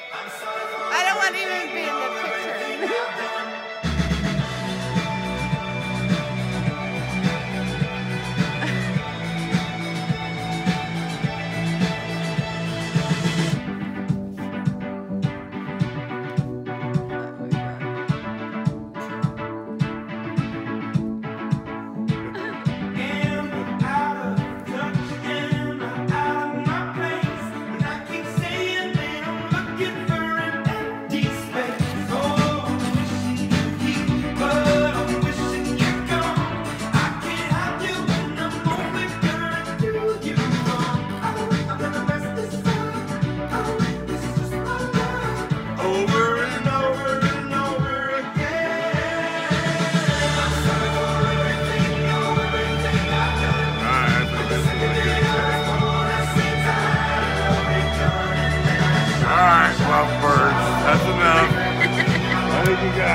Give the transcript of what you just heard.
I don't want to even be in the picture. Alright, lovebirds, that's enough. I think you guys